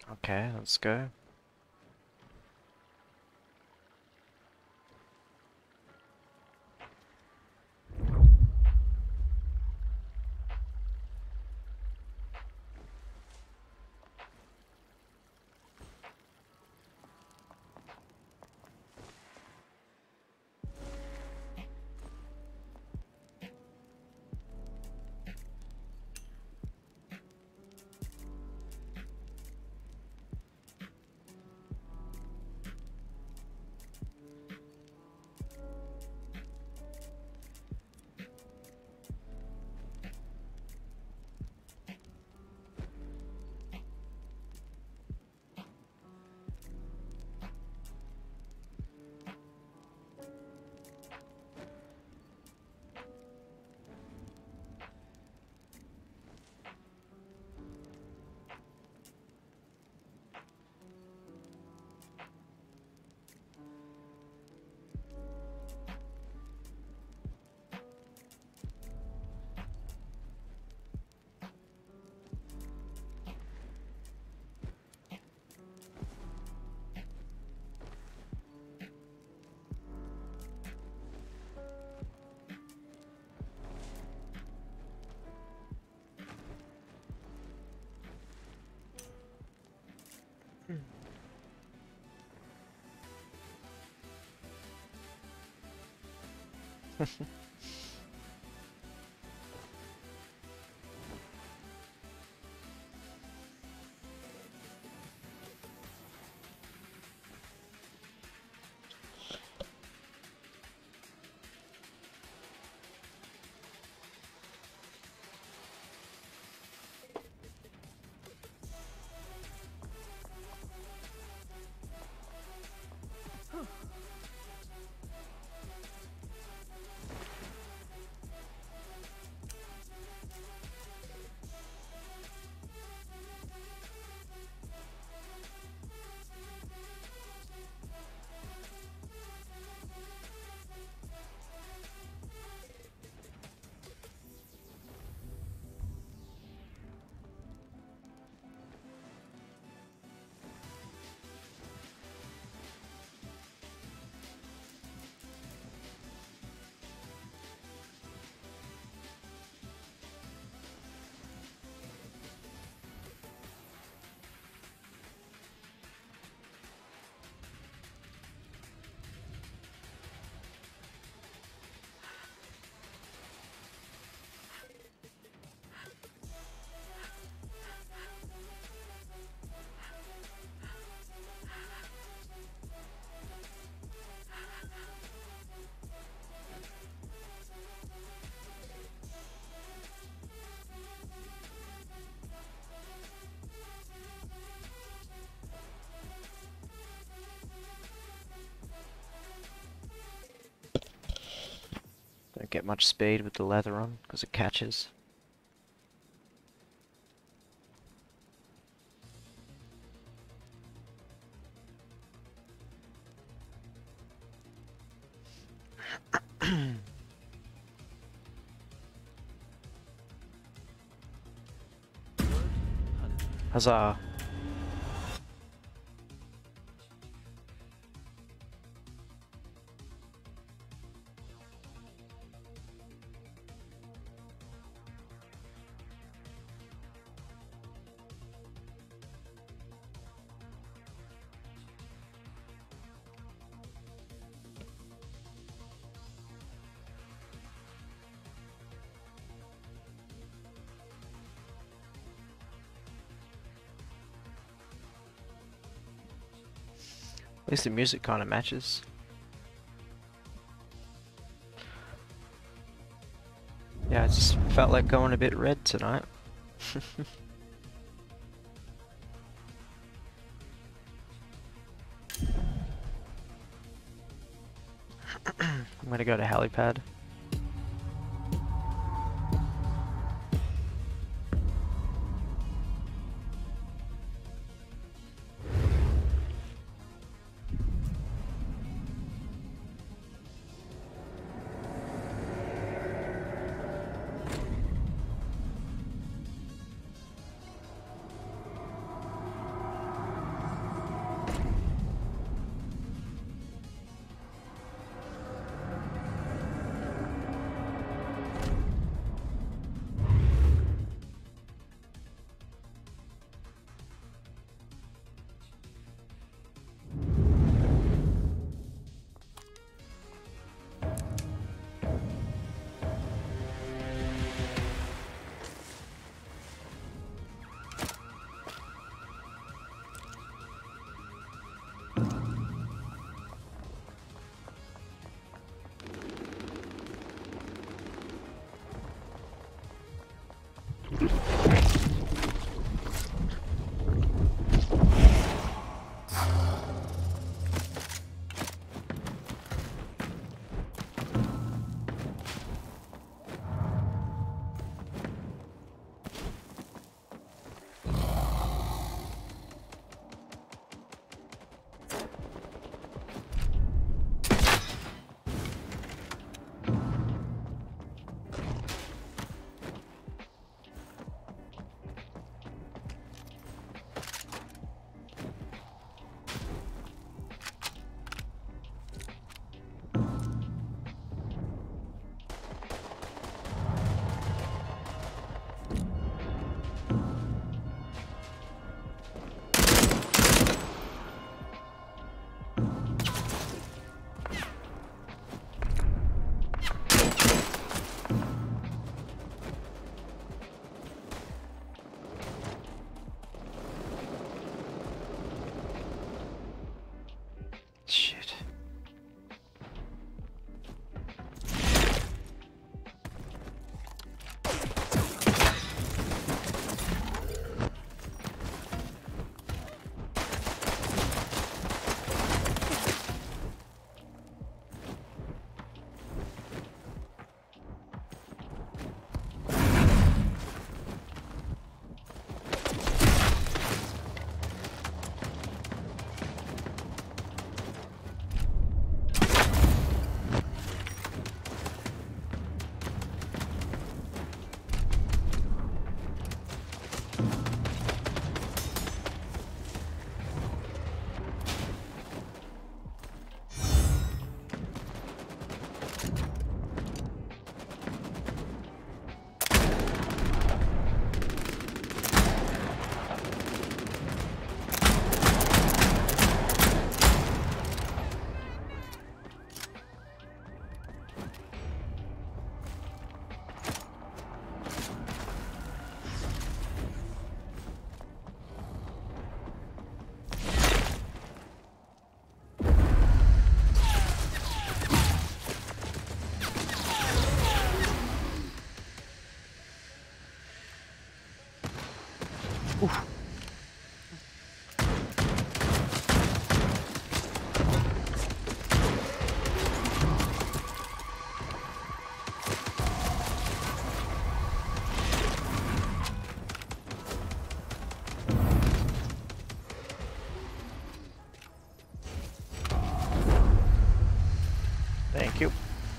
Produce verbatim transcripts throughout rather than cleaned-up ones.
Okay, let's go. Don't get much speed with the leather on, because it catches. Huzzah! At least the music kind of matches. Yeah, I just felt like going a bit red tonight. I'm gonna go to helipad.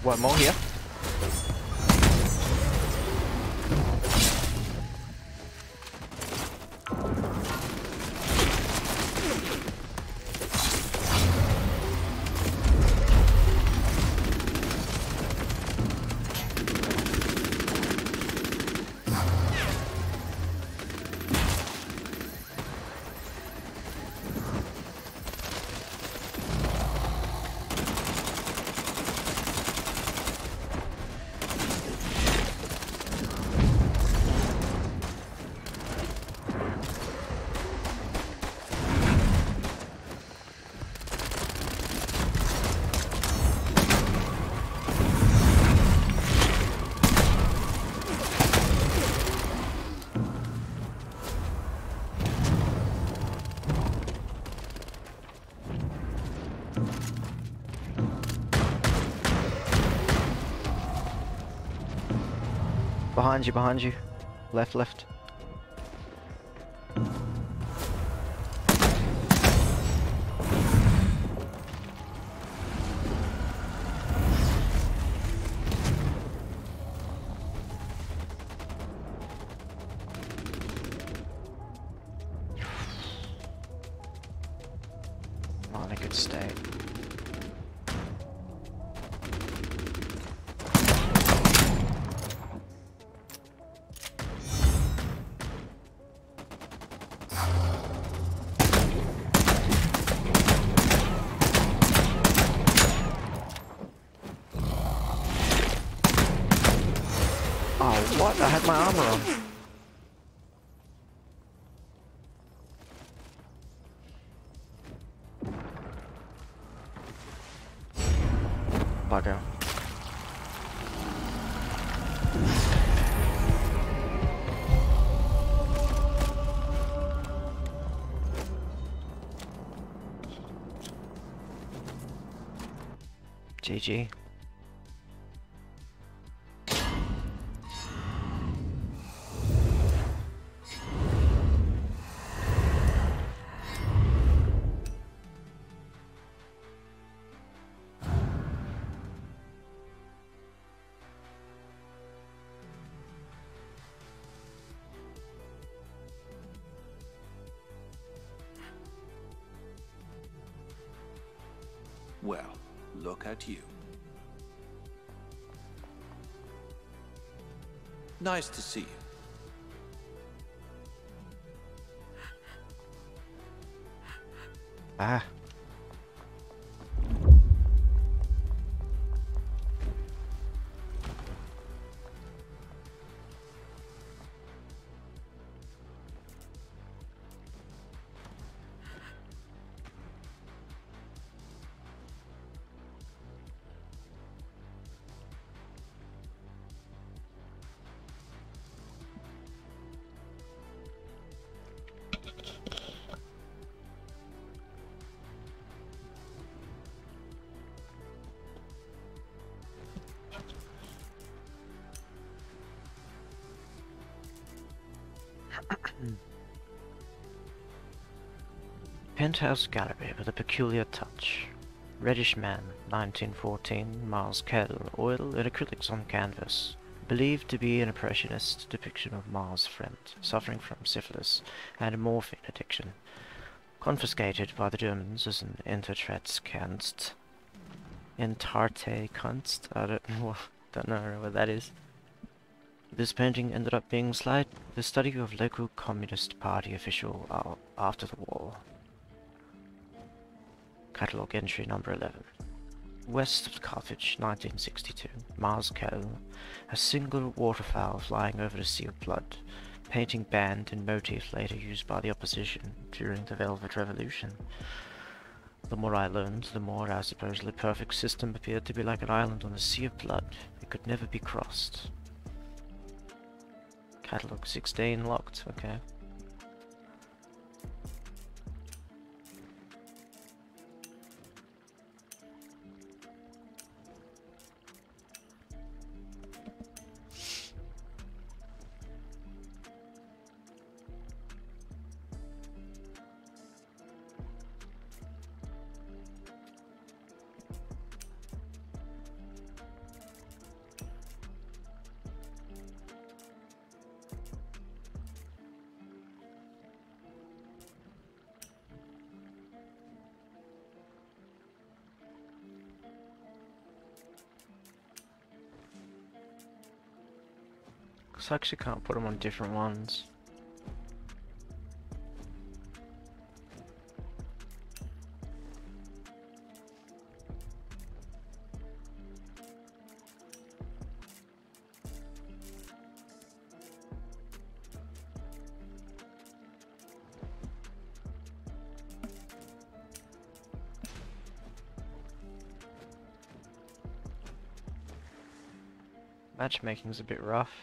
What, more here? Behind you, behind you. Left, left. Not a good state. Oh, what? I had my armor on. Bugger. G G. Well, look at you. Nice to see you. Ah. Penthouse gallery with a peculiar touch. Reddish man, nineteen fourteen, Mars Kell, oil and acrylics on canvas. Believed to be an impressionist depiction of Mars' friend, suffering from syphilis and a morphine addiction. Confiscated by the Germans as an Intertredskernst. Entarte Kunst? I don't know, don't know what that is. This painting ended up being slight, the study of local Communist Party official uh, after the war. Catalogue entry number eleven. West of Carthage, nineteen sixty-two. Mars Kell. A single waterfowl flying over a sea of blood. Painting banned and motif later used by the opposition during the Velvet Revolution. The more I learned, the more our supposedly perfect system appeared to be like an island on a sea of blood. It could never be crossed. Catalogue sixteen locked, okay. So I actually can't put them on different ones. Matchmaking's a bit rough.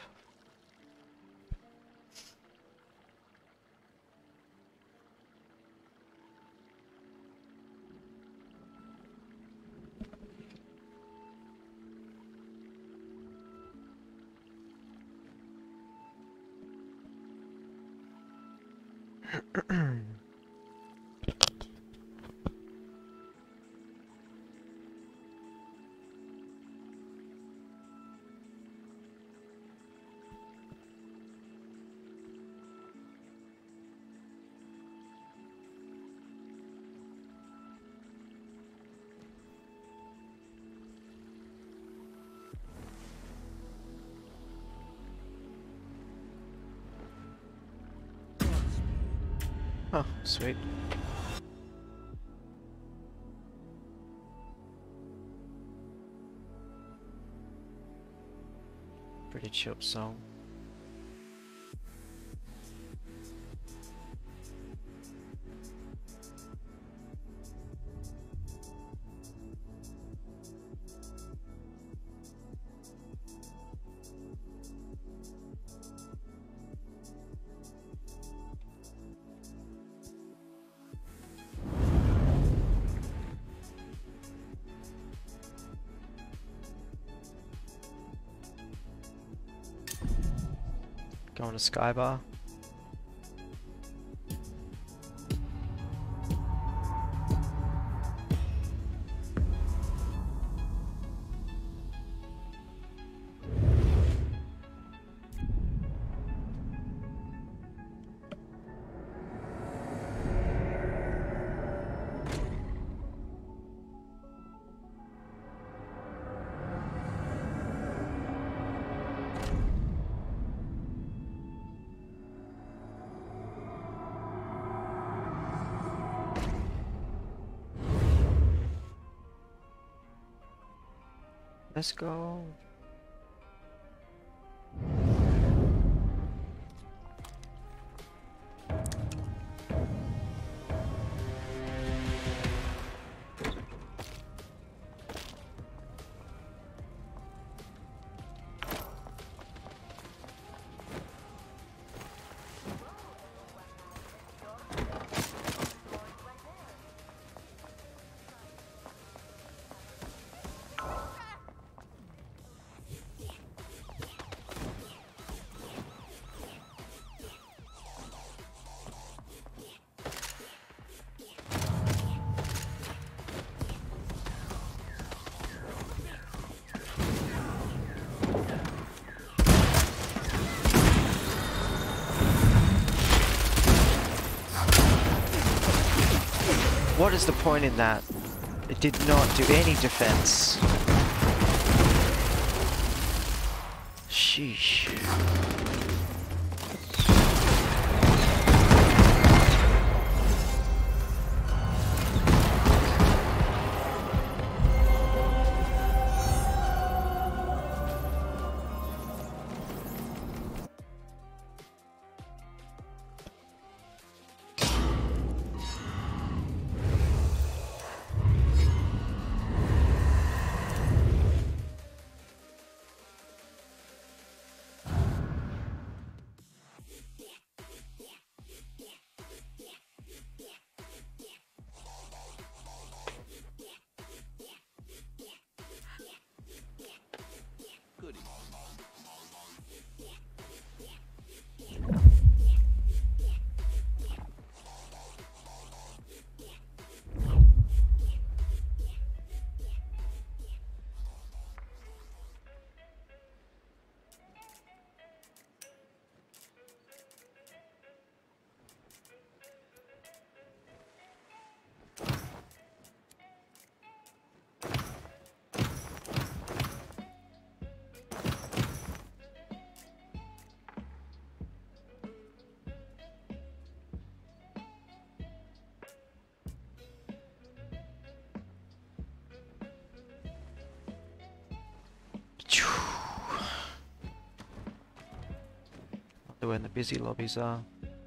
Oh, sweet. Pretty chill song. Going to Skybar. Let's go. What is the point in that? It did not do any defense. Sheesh. to when the busy lobbies are.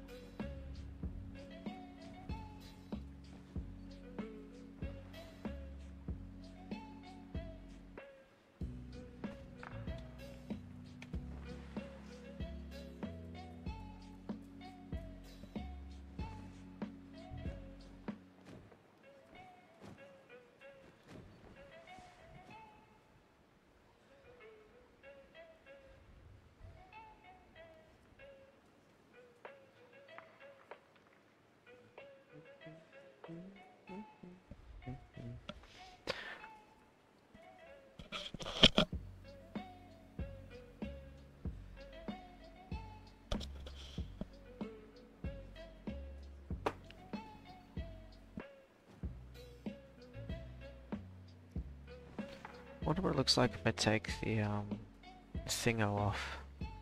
Wonder what it looks like if I take the um, thingo off.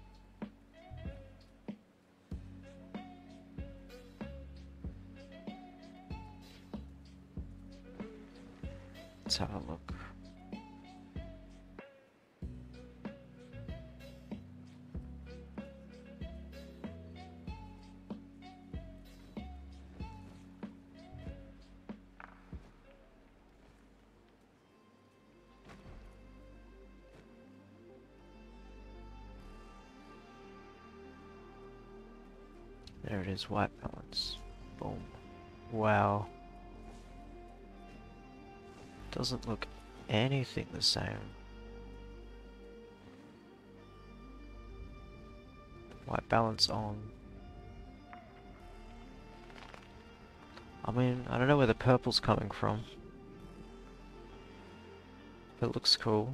Let's have a look. There it is, white balance. Boom. Wow. Doesn't look anything the same. White balance on. I mean, I don't know where the purple's coming from. But it looks cool.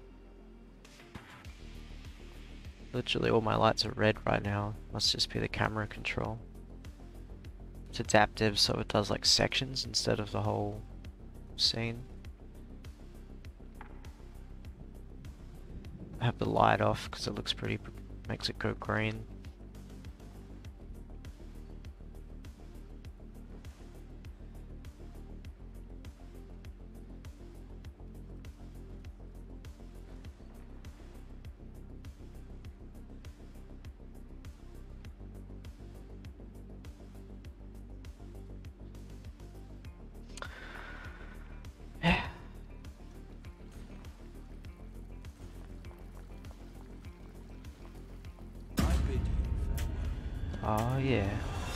Literally all my lights are red right now. Must just be the camera control. It's adaptive, so it does like sections instead of the whole scene. I have the light off because it looks pretty, makes it go green. Oh yeah.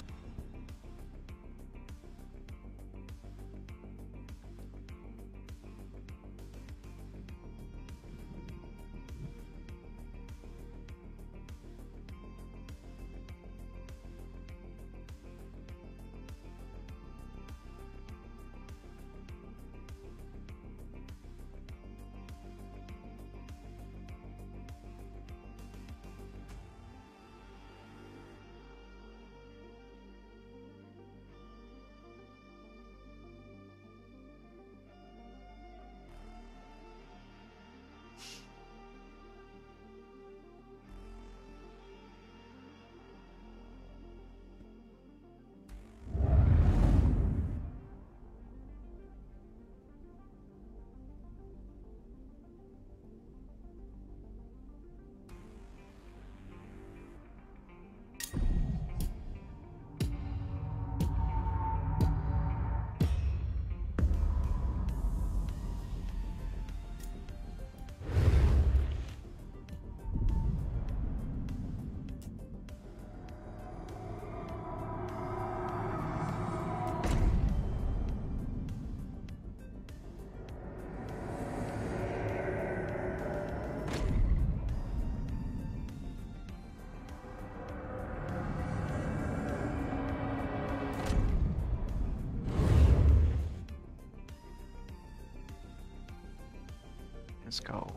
Let's go.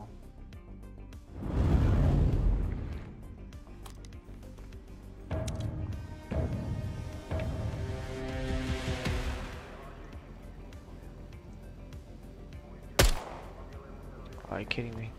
Are you kidding me?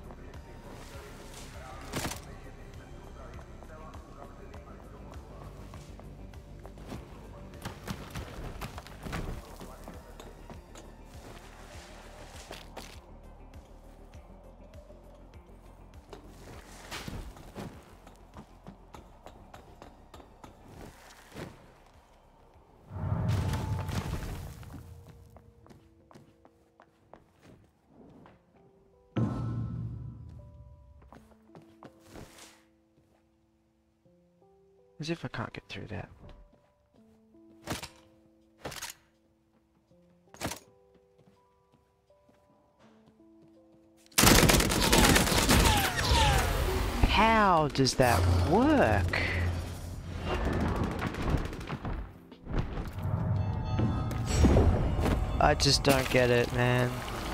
As if I can't get through that. How does that work? I just don't get it, man.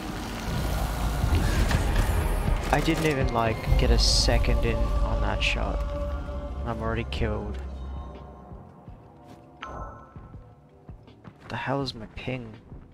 I didn't even like get a second in on that shot. I'm already killed. What the hell is my ping?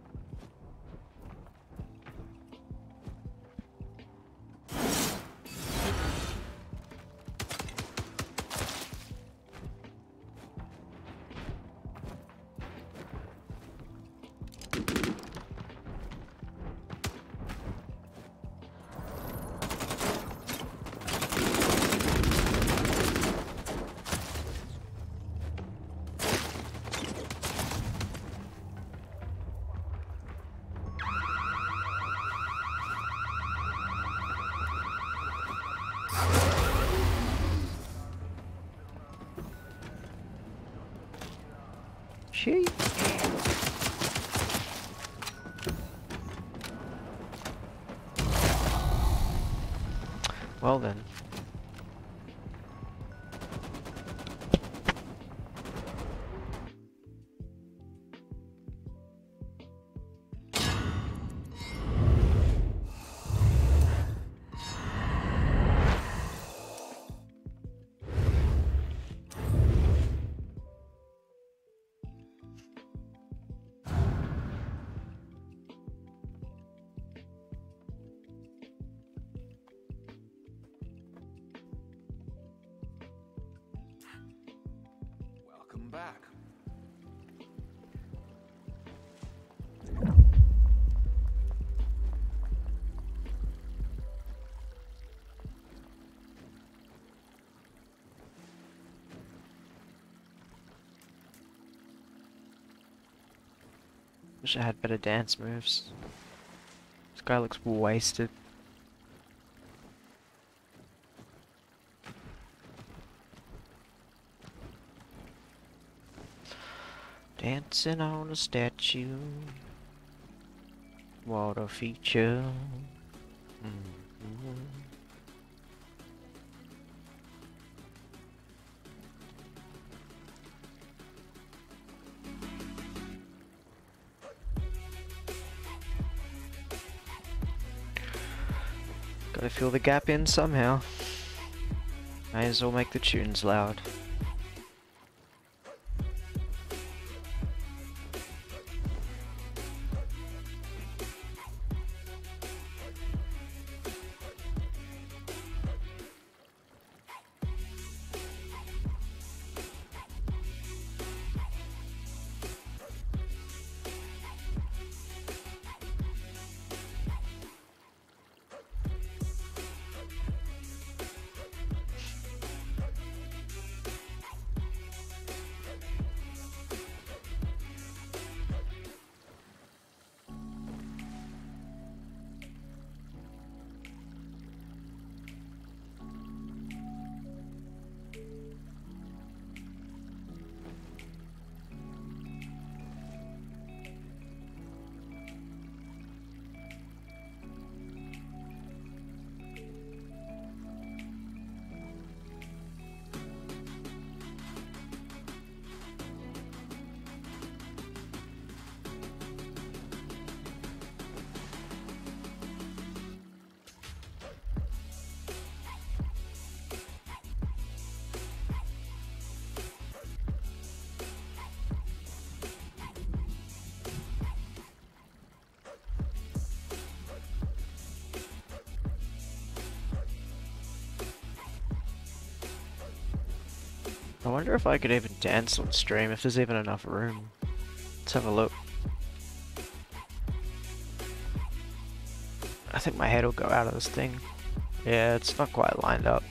She. Well then. Welcome back. Wish I had better dance moves. This guy looks wasted. Dancing on a statue. What a feature. Mm-hmm. Gotta fill the gap in somehow. May as well make the tunes loud. I wonder if I could even dance on stream, if there's even enough room. Let's have a look. I think my head will go out of this thing. Yeah, it's not quite lined up.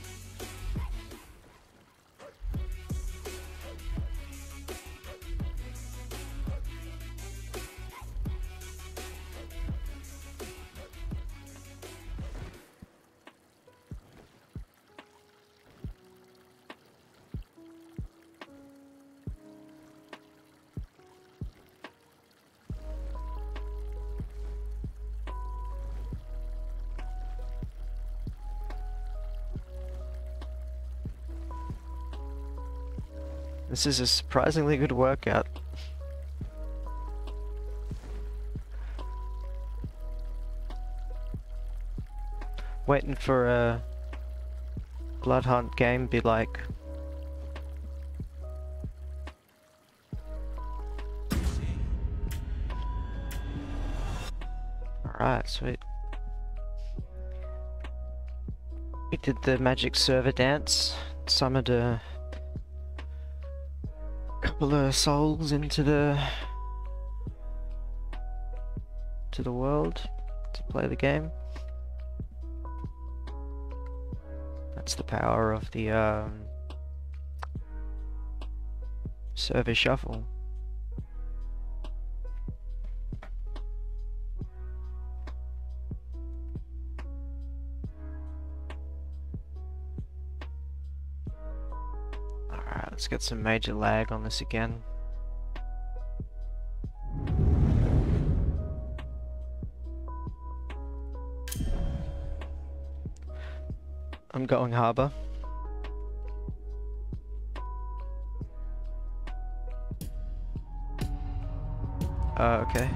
This is a surprisingly good workout. Waiting for a Blood Hunt game be like. Alright, sweet. We did the magic server dance, summoned a couple of souls into the to the world to play the game. That's the power of the um, server shuffle. Alright, let's get some major lag on this again. I'm going harbour. Uh, okay.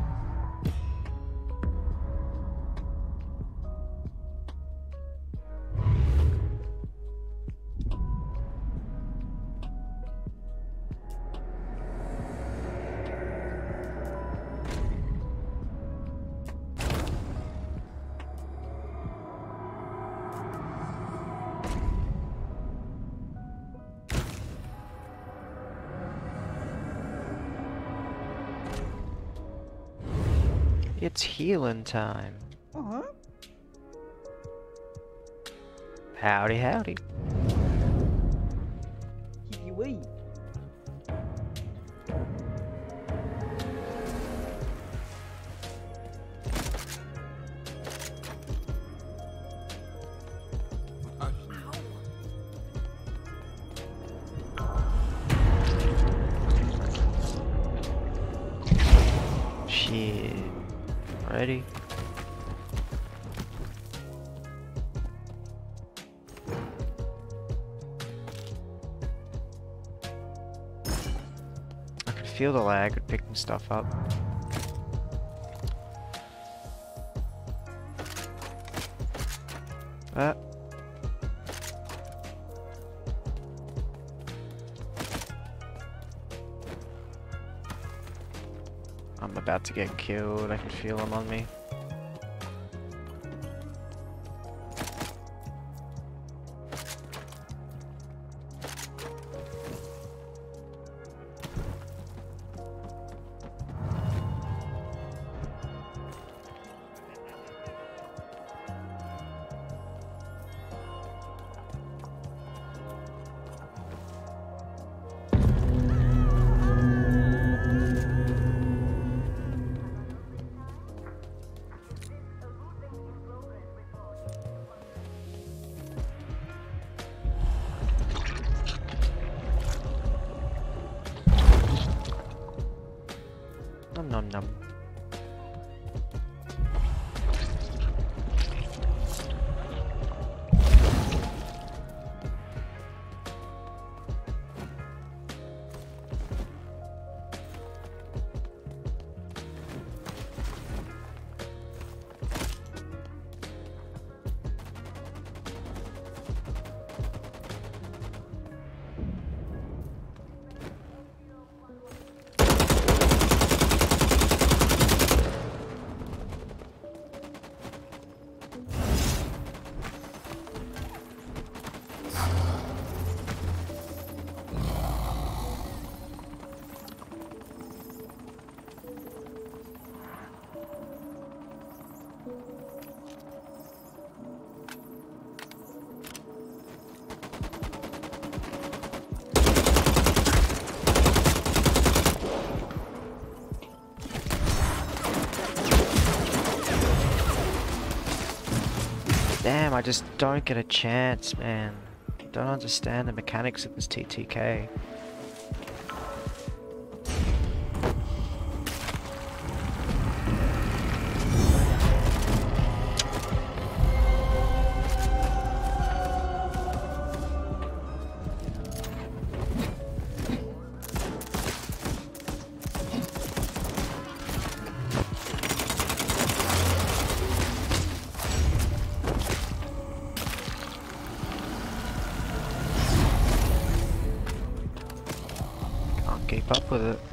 It's healing time. Uh-huh. Howdy, howdy. Kitty wee. Shit. Ready? I could feel the lag of picking stuff up. Ah. I'm about to get killed, I can feel him on me. Nom nom nom. Damn, I just don't get a chance, man. Don't understand the mechanics of this T T K. keep up with it.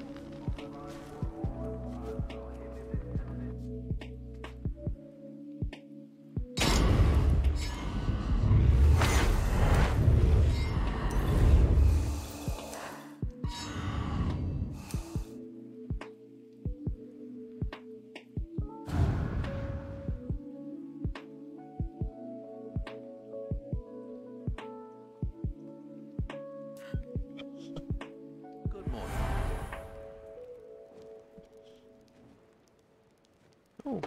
Good morning. Oh.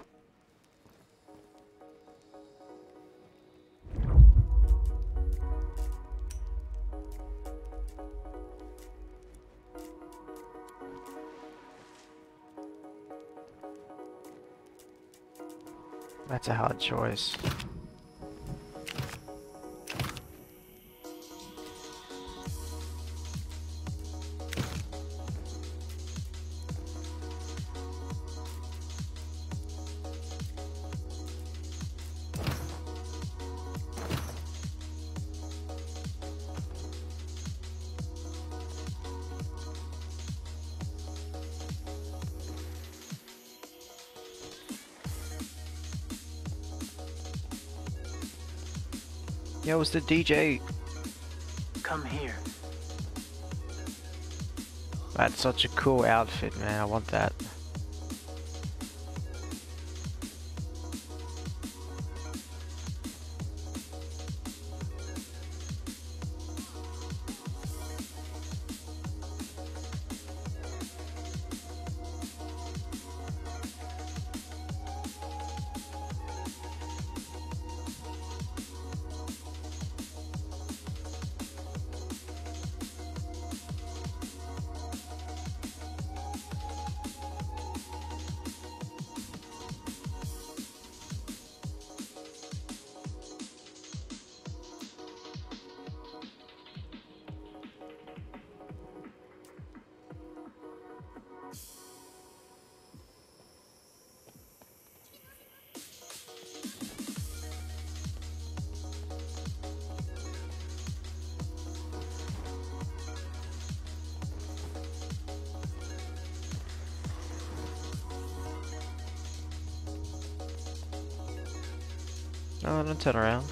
That's a hard choice. Yo, it's the D J. Come here. That's such a cool outfit, man. I want that. No, don't turn around.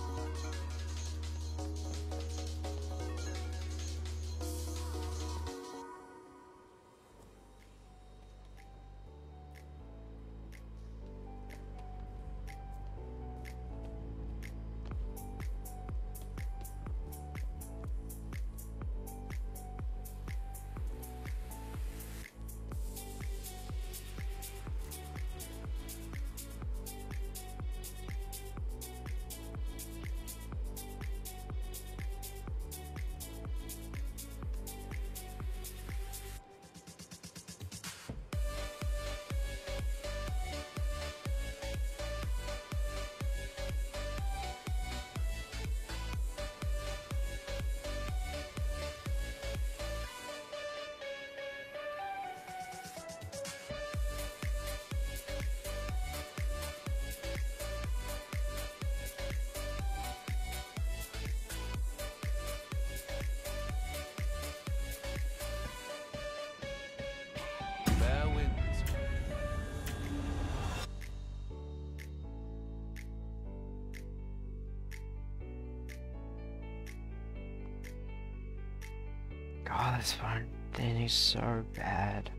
Fair winds. God, this phone thing is so bad.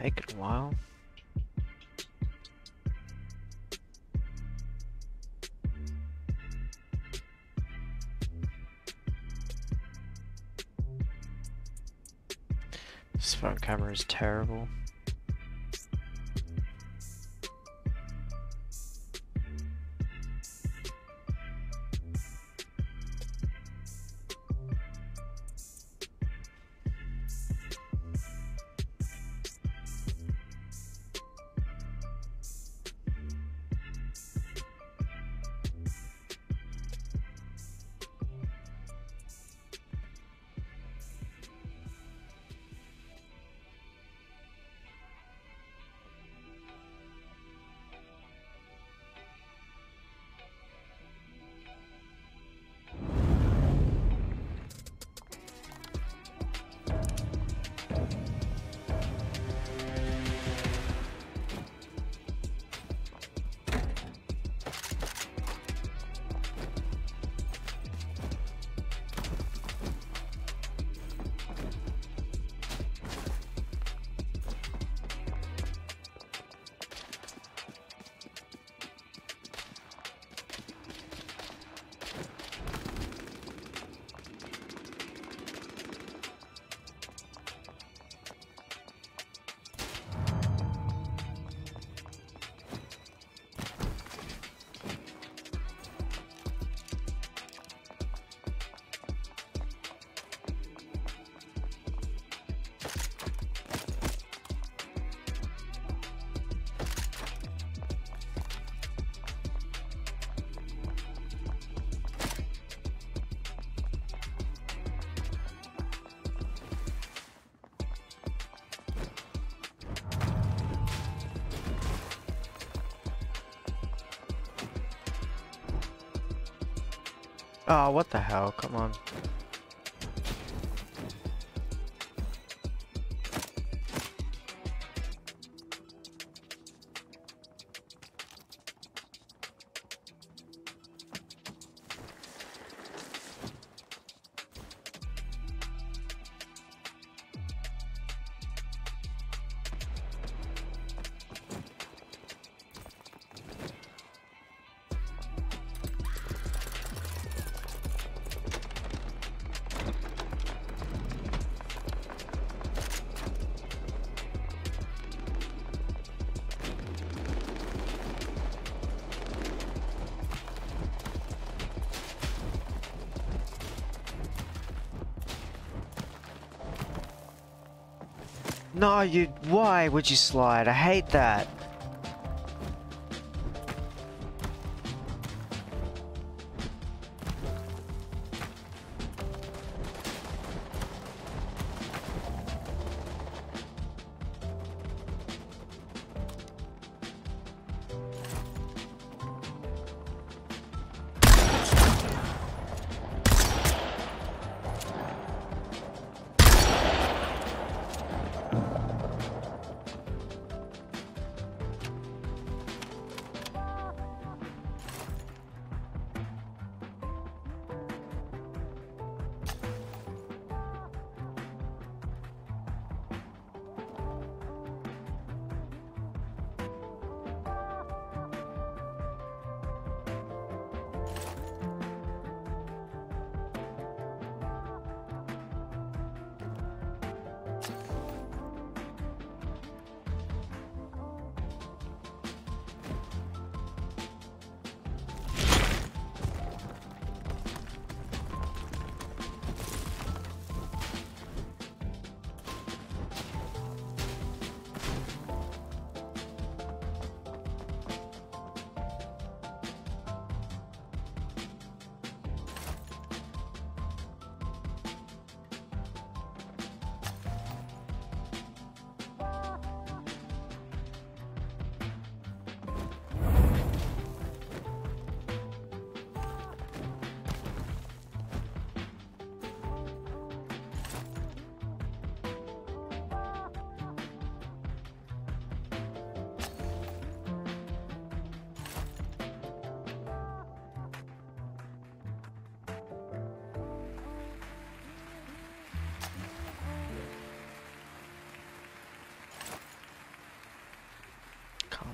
Taking a while. This phone camera is terrible. Oh, what the hell? Come on. No, you. Why would you slide? I hate that.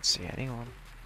Can't see anyone.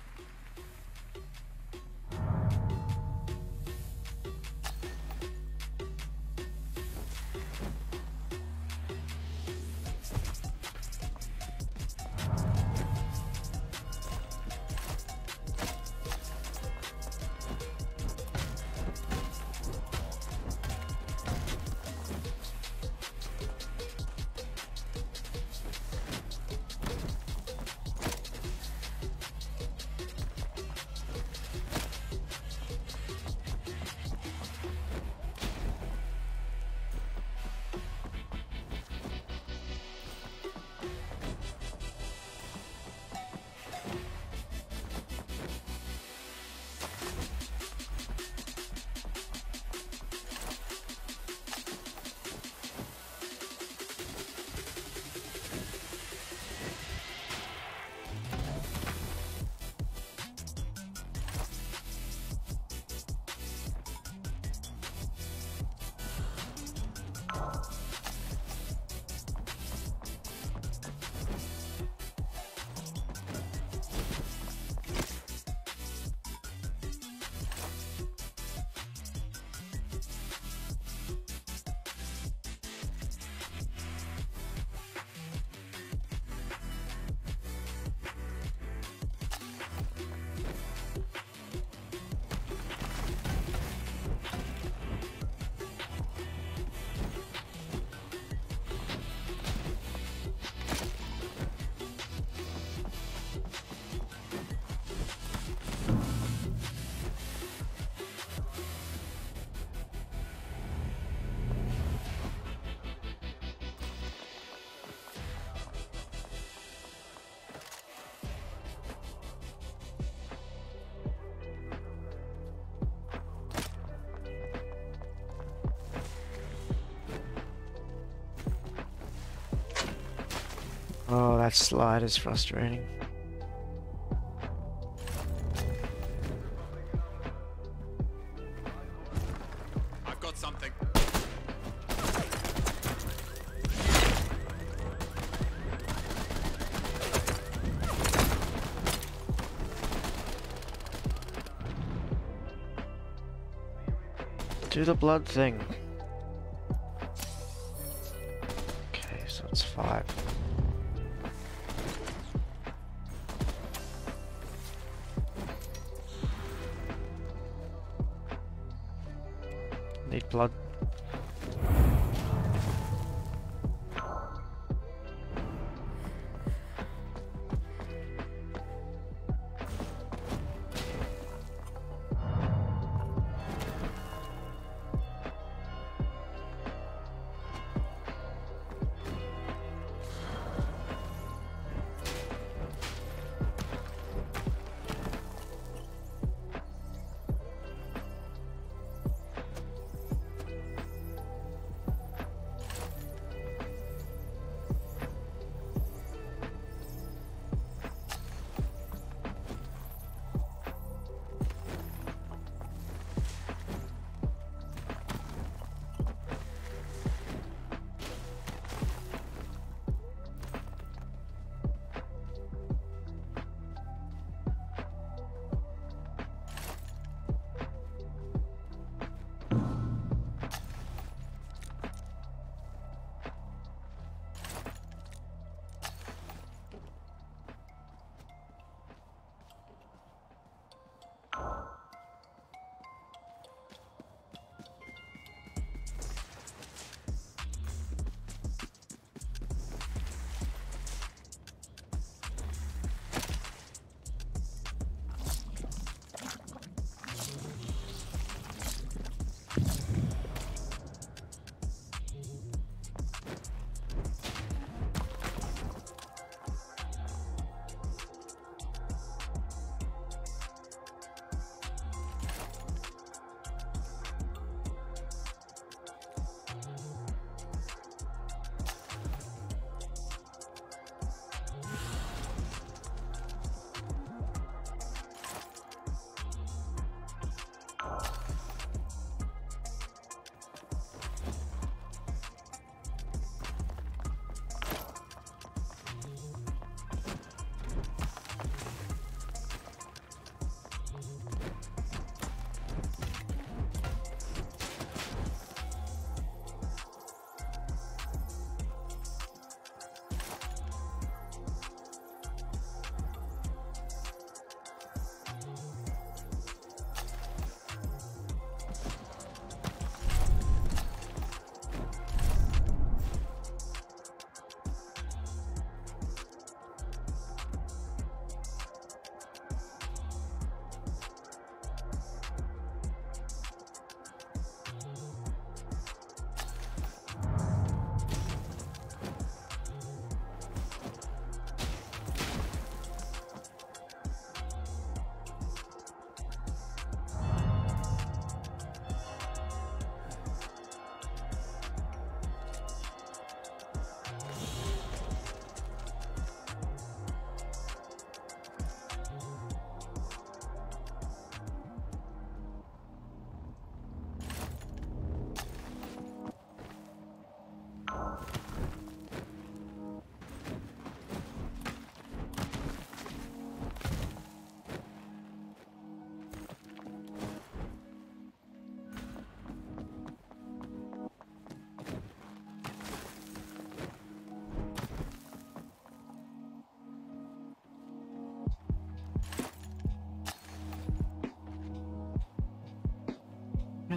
Oh, that slide is frustrating. I've got something. Do the blood thing. Okay, so it's five. Need blood.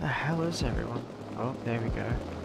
hell is everyone? Oh, there we go.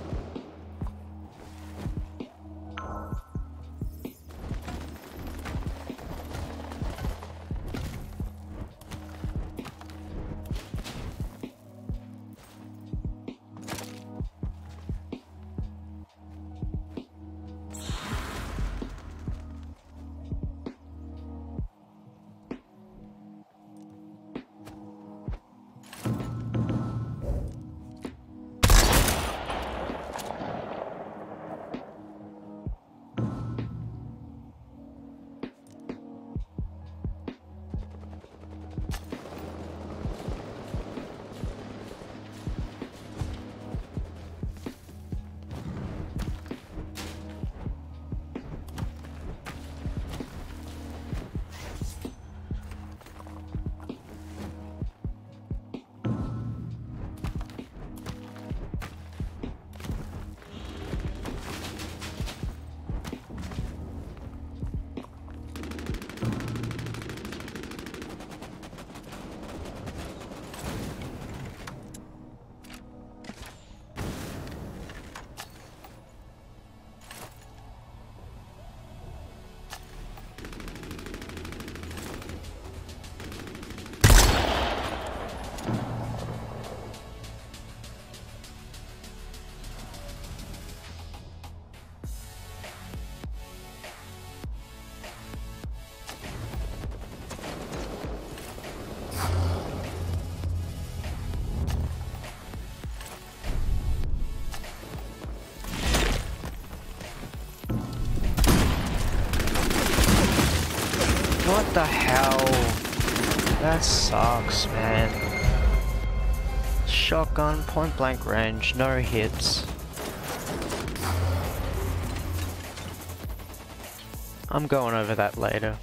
What the hell? That sucks, man. Shotgun, point blank range, no hits. I'm going over that later.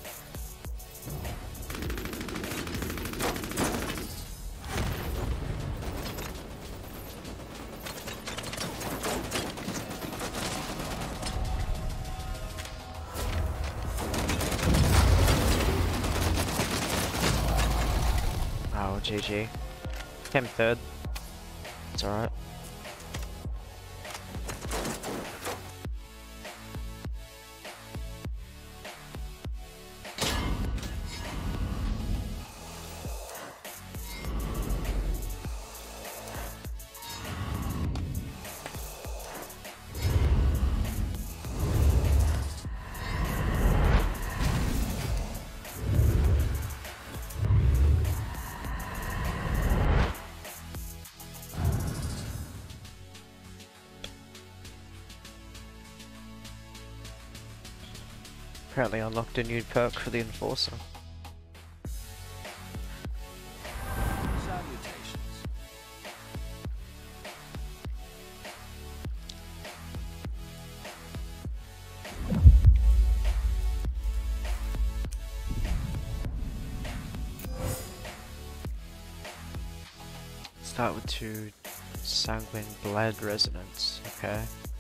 Oh, G G. Came third. It's alright. Apparently unlocked a new perk for the Enforcer. Salutations. Start with two sanguine blood resonance, okay.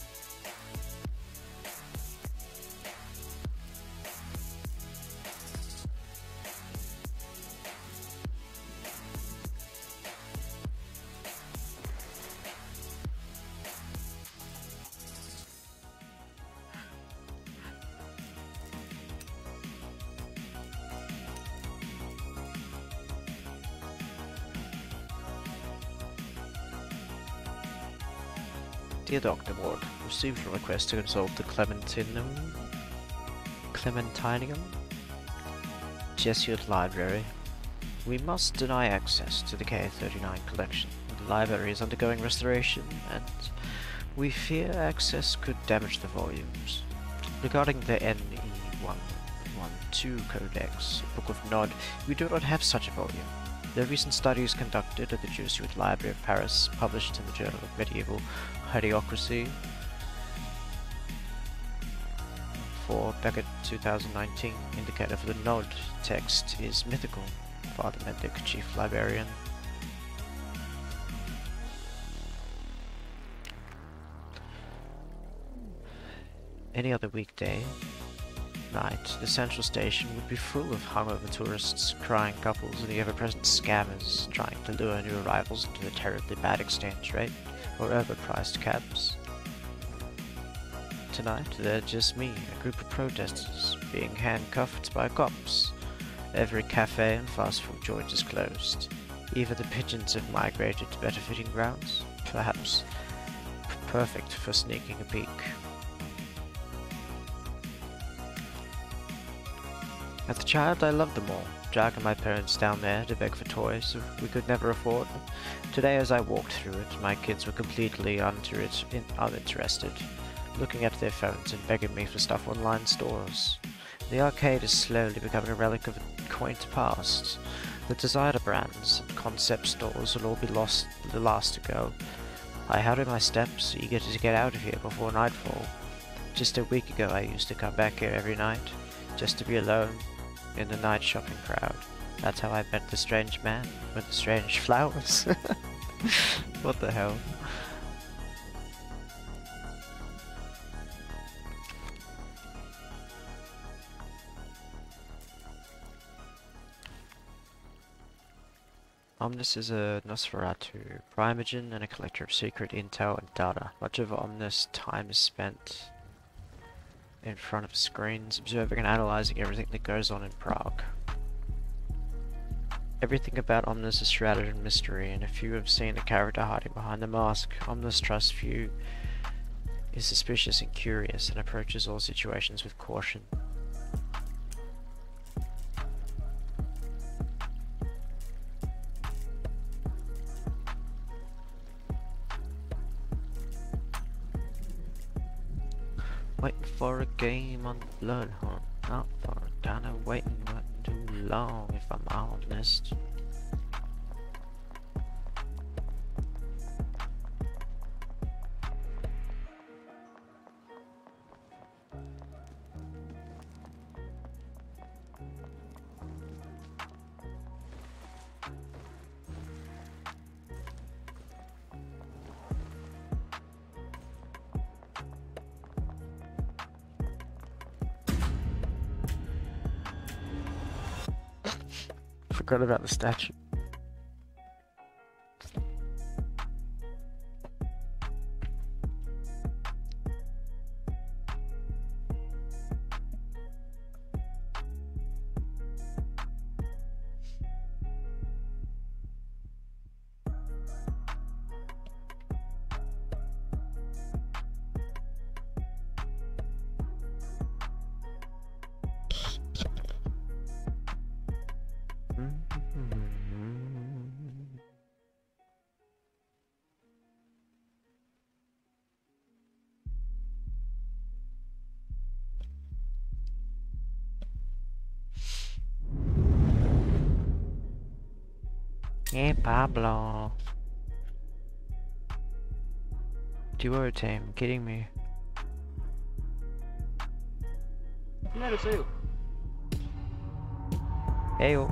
Dear Doctor Ward, received a request to consult the Clementinum, Clementinium Jesuit Library. We must deny access to the K thirty-nine collection. The library is undergoing restoration, and we fear access could damage the volumes. Regarding the N E one twelve Codex, Book of Nod, we do not have such a volume. The recent studies conducted at the Jesuit Library of Paris, published in the Journal of Medieval Hagiocracy for Beckett two thousand nineteen, indicator for the Nod text is mythical. Father Mendick, Chief Librarian. Any other weekday, night, the central station would be full of hungover tourists, crying couples, and the ever-present scammers trying to lure new arrivals into the terribly bad exchange rate or overpriced cabs. Tonight, they're just me, a group of protesters, being handcuffed by cops. Every cafe and fast food joint is closed. Even the pigeons have migrated to better fitting grounds, perhaps p- perfect for sneaking a peek. As a child, I loved them all, dragging my parents down there to beg for toys we could never afford. Today, as I walked through it, my kids were completely uninter- uninterested, looking at their phones and begging me for stuff online stores. The arcade is slowly becoming a relic of a quaint past. The designer brands and concept stores will all be lost the last to go. I hurry my steps, eager to get out of here before nightfall. Just a week ago I used to come back here every night, just to be alone in the night shopping crowd. That's how I met the strange man with the strange flowers. What the hell? Omnis is a Nosferatu, Primogen, and a collector of secret intel and data. Much of Omnis' time is spent in front of screens, observing and analyzing everything that goes on in Prague. Everything about Omnis is shrouded in mystery, and if you have seen a character hiding behind the mask, Omnis trusts few, is suspicious and curious, and approaches all situations with caution. Waiting for a game on the blood hunt, not for a diner, waiting wasn't too long if I'm honest. Forgot about the statue. Hey Pablo. Duo team, kidding me. Claro, soy yo. Heyo.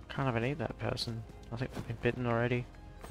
Can't even eat that person. I think they've been bitten already.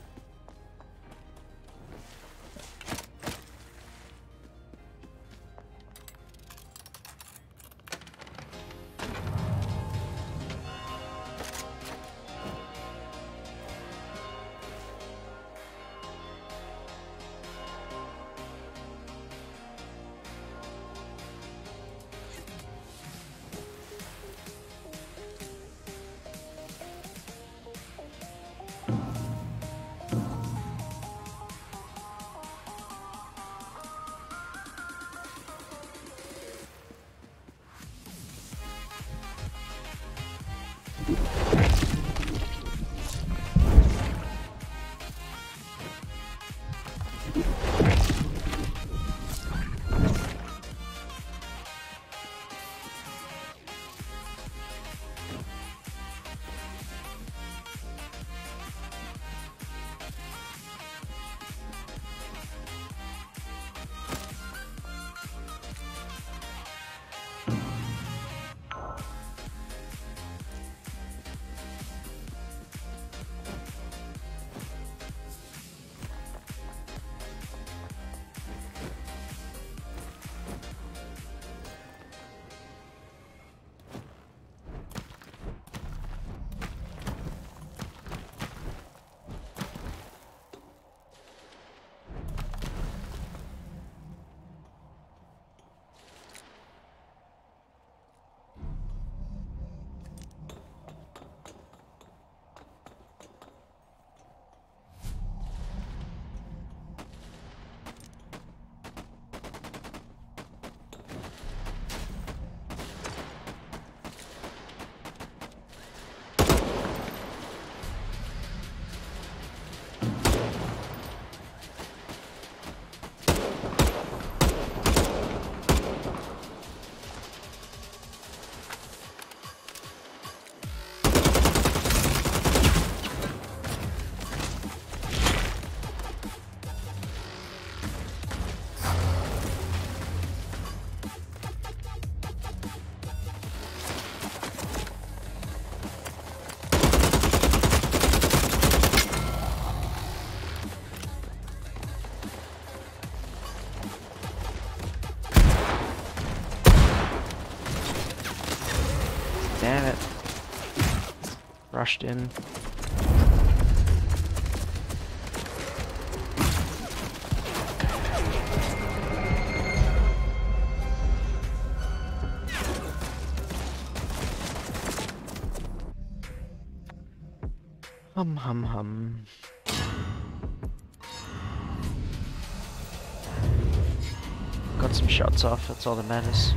Damn it. Rushed in. Hum hum hum. Got some shots off, that's all that matters.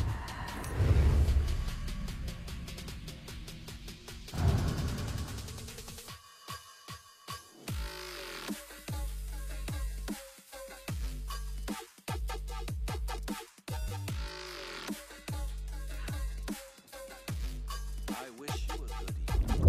I wish you a good evening.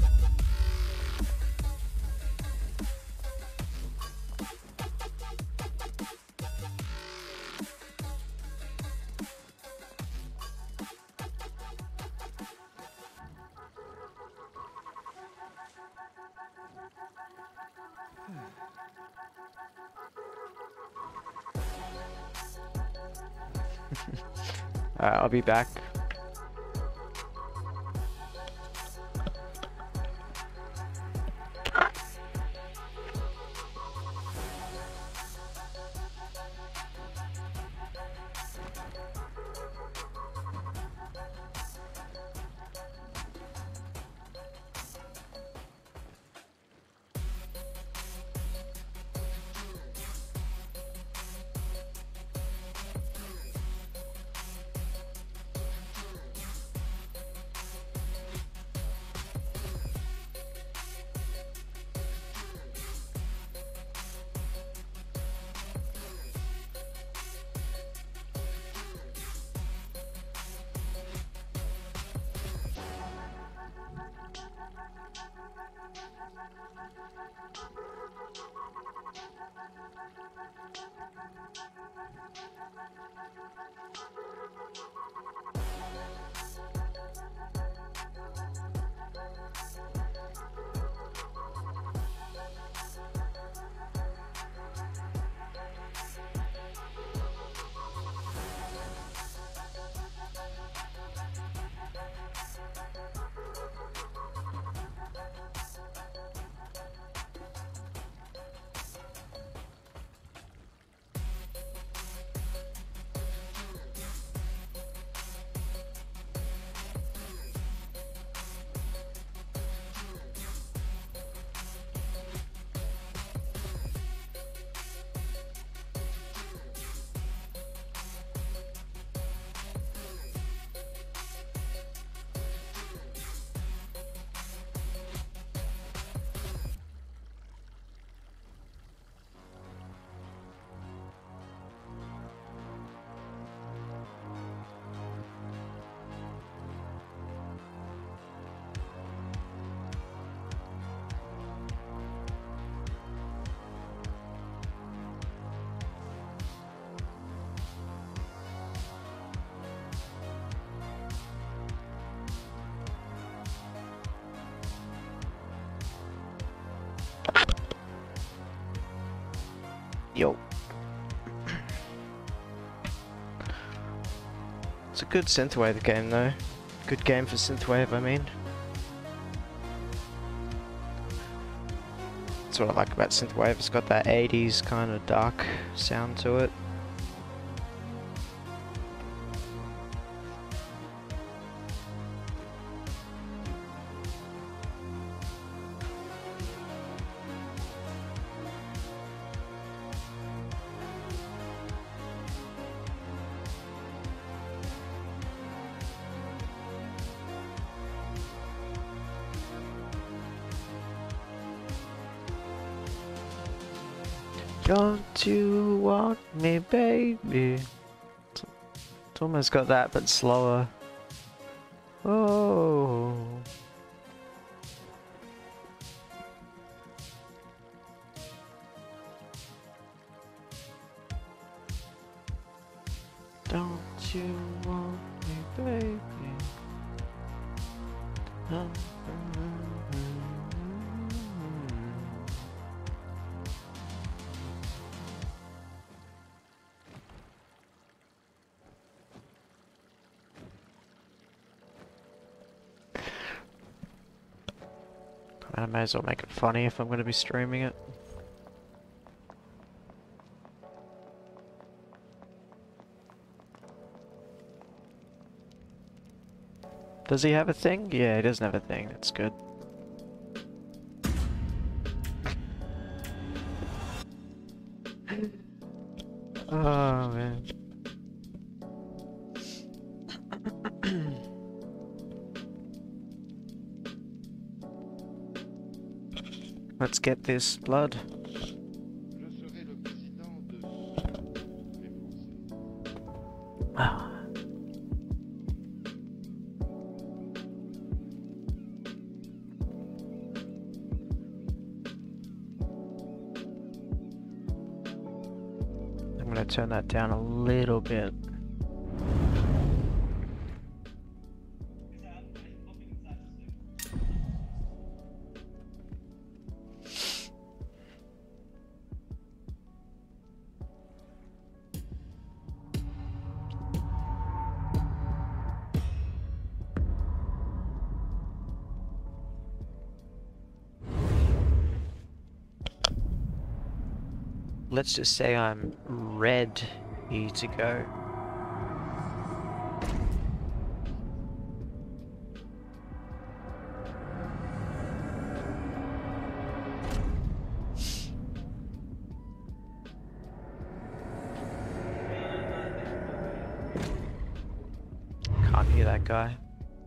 Alright, I'll be back. Yo. It's a good synthwave game though. Good game for synthwave, I mean. That's what I like about synthwave. It's got that eighties kind of dark sound to it. Don't you want me, baby? It's, it's almost got that, but slower. Oh. Don't you want me, baby? Oh. I may as well make it funny if I'm going to be streaming it. Does he have a thing? Yeah, he doesn't have a thing. That's good. Oh, man. Let's get this blood. Ah. I'm gonna turn that down a little bit. Let's just say I'm ready to go. Can't hear that guy.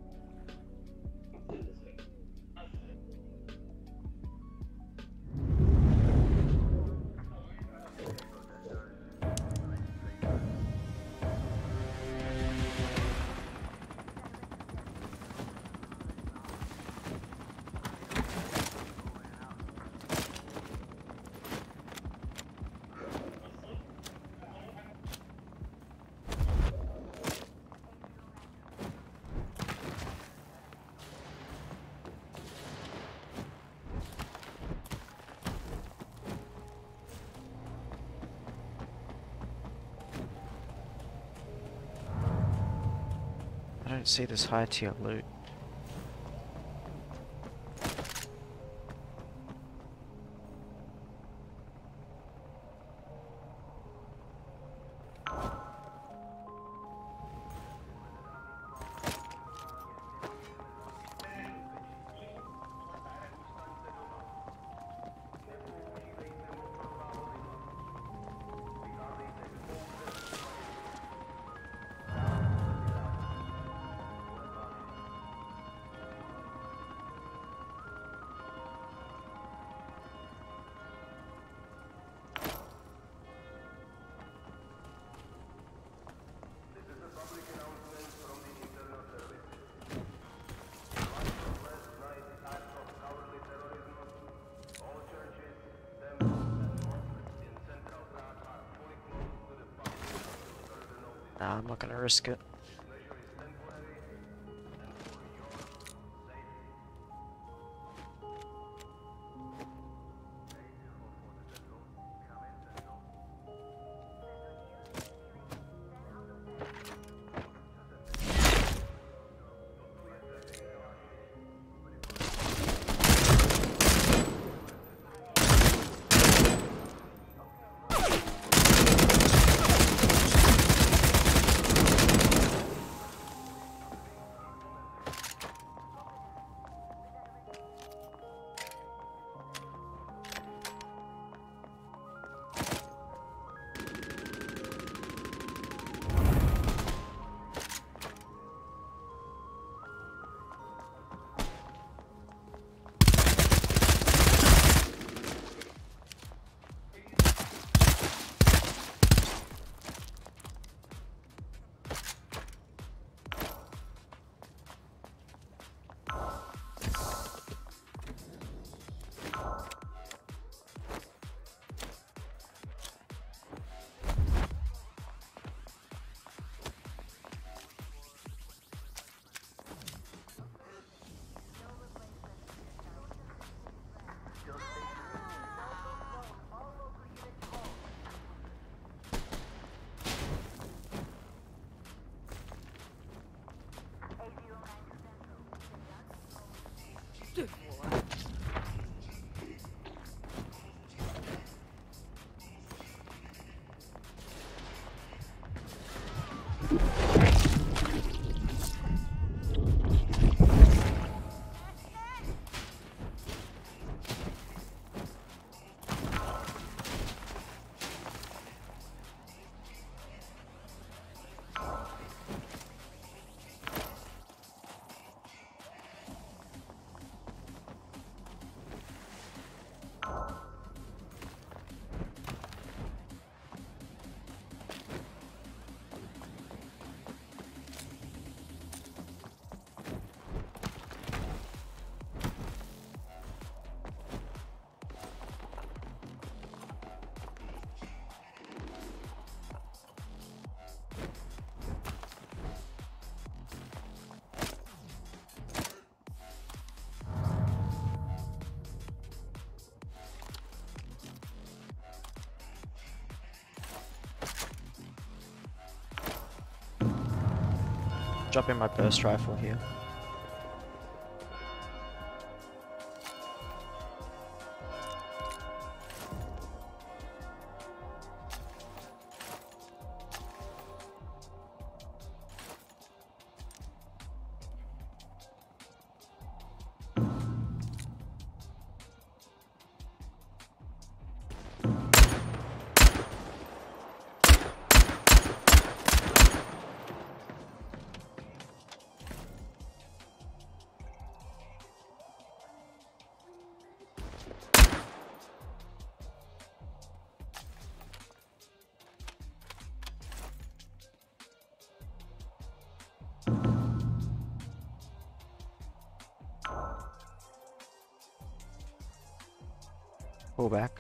I don't see this high tier loot. Nah, I'm not gonna risk it. Dropping my burst rifle here. Pull back.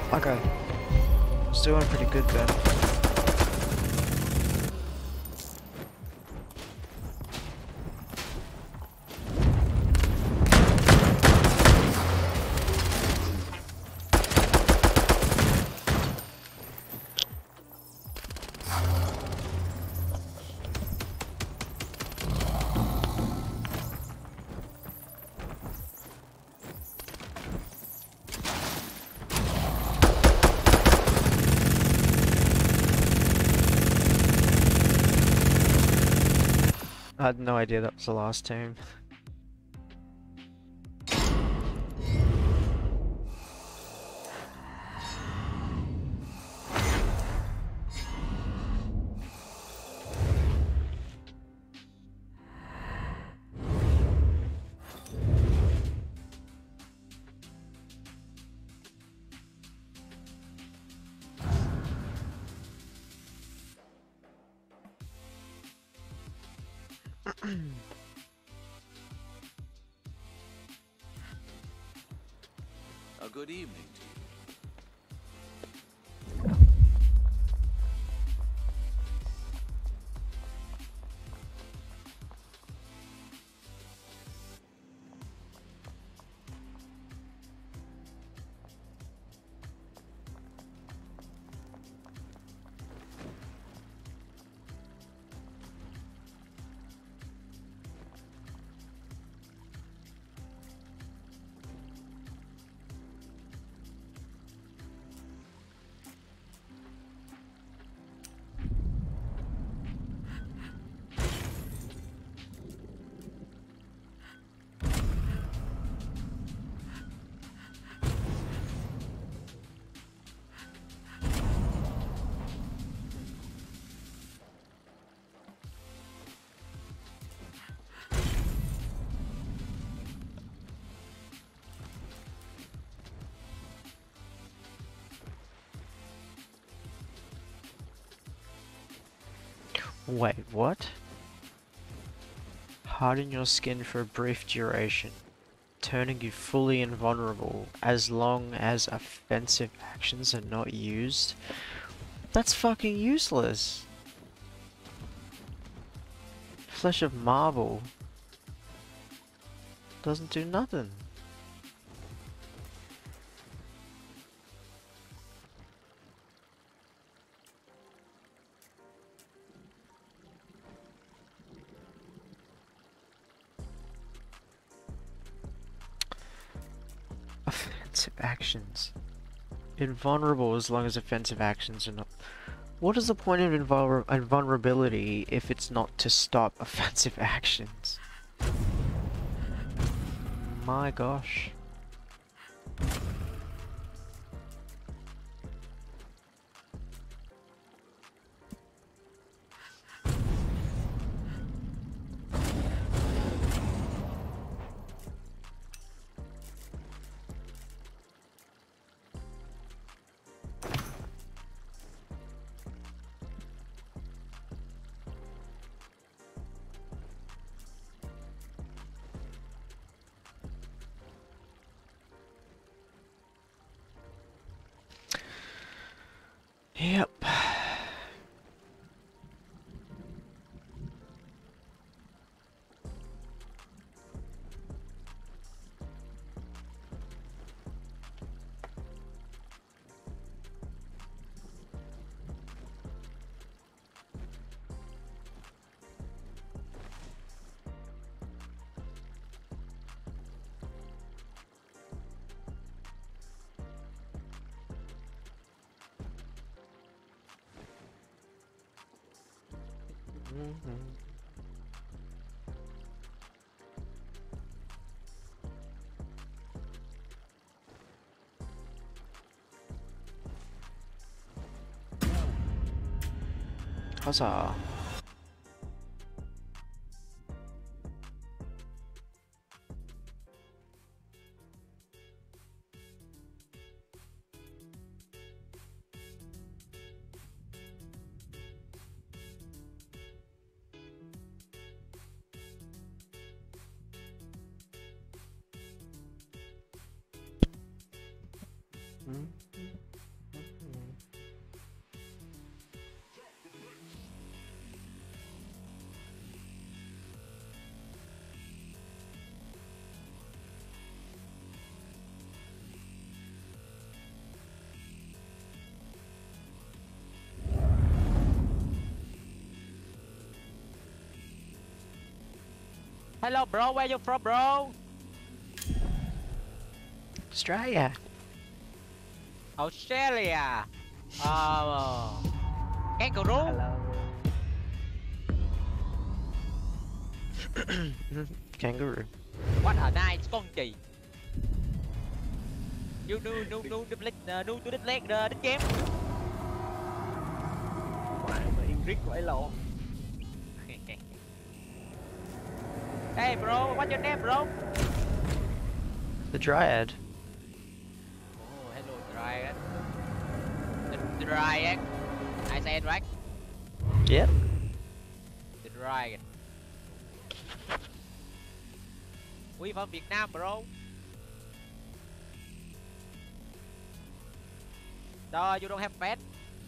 Okay. It's doing pretty good then. I had no idea that was the last team. A good evening to you. Wait, what? Harden your skin for a brief duration, turning you fully invulnerable as long as offensive actions are not used? That's fucking useless. Flesh of Marble doesn't do nothing. Offensive actions. Invulnerable as long as offensive actions are not... What is the point of invul invulnerability if it's not to stop offensive actions? My gosh. Yep. Mm-hmm. Huzzah. Mm-hmm. Hello bro, where you from bro? Australia. Australia. Ờ. Kangaroo. Hello. Kangaroo. What a nice country. You know, no, no, the black, uh, no to the black, the, the game. Ngoại mà English quậy lộ. Hey bro, what's your name bro? The Dryad. Oh, hello Dryad. The Dryad. I said right? Yep. The Dryad. We from Việt Nam bro. No, you don't have pet.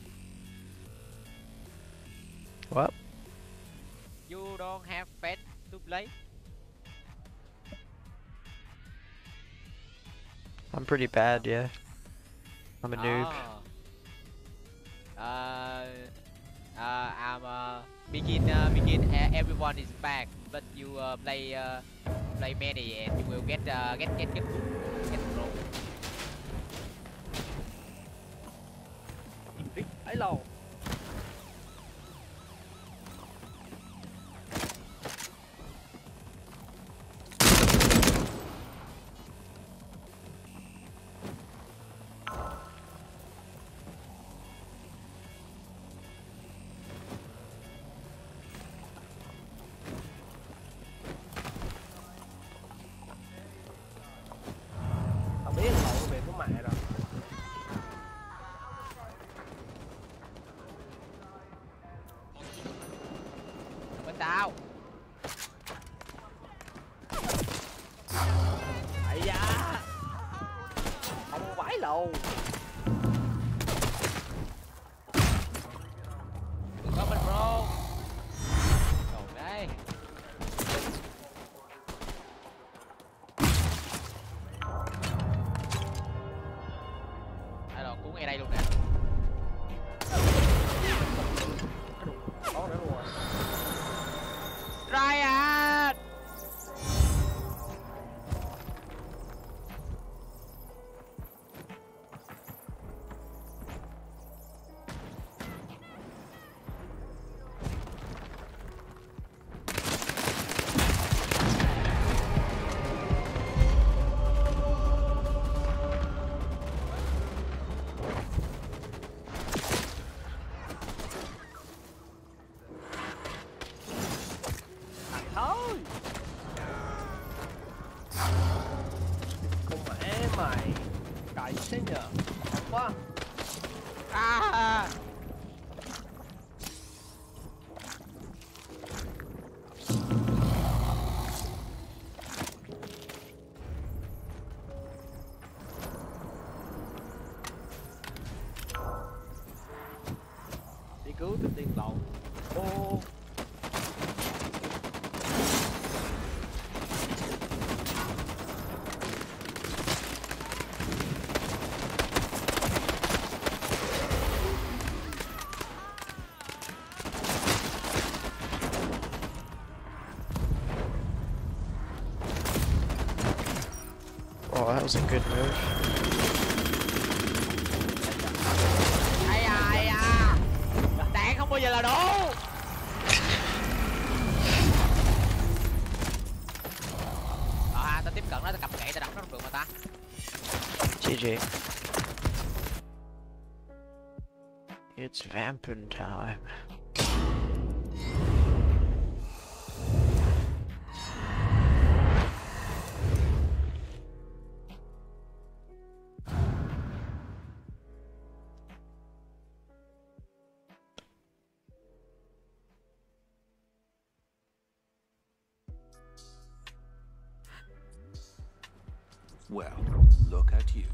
What? You don't have pet to play. I'm pretty bad, yeah. I'm a noob. Oh. Uh, uh, I'm uh, begin uh, begin. Uh, everyone is back, but you uh, play uh, play many, and you will get uh, get get get good, get pro. English quậy lộ. Tao biết lộ về của mẹ rồi. Bên tao. Ây da. Không quậy lộ. Đừng có bên bro. Đồ đây. Hello, cuốn ngay đây luôn nè. Có nữa luôn rồi. Ryan. Thôi. Con mẹ mày. Cày thế nhờ. Thật quá. À. Đi cứu tìm tiền lộ. Ô. Oh, that was a good move. Ai da, ai da. Đạn không bao giờ là đủ. Ờ ha, tao tiếp cận nó, tao cầm gậy, tao đập nó không được mà ta. G G. It's vamping time. Well, look at you.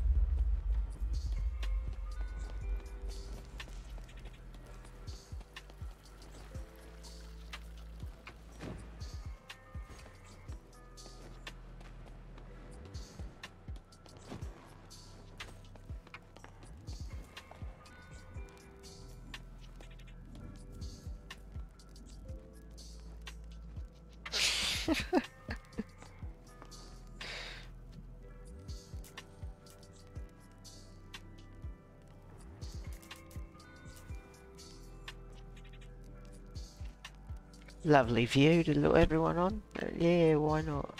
Lovely view to look everyone on. Uh, yeah, why not?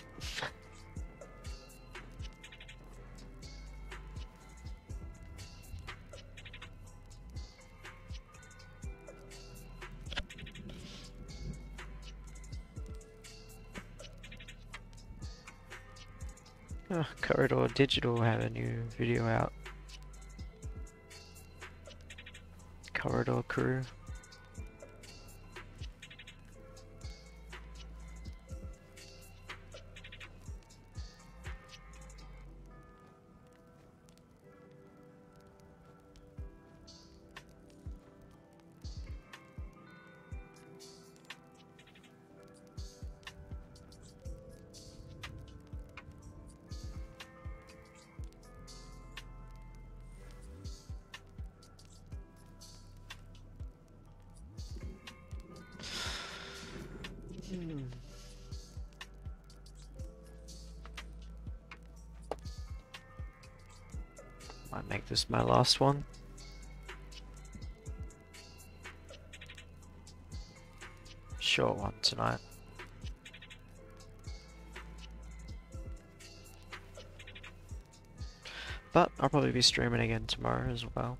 Oh, Corridor Digital have a new video out. Corridor Crew. Hmm. Might make this my last one. Short one tonight. But I'll probably be streaming again tomorrow as well.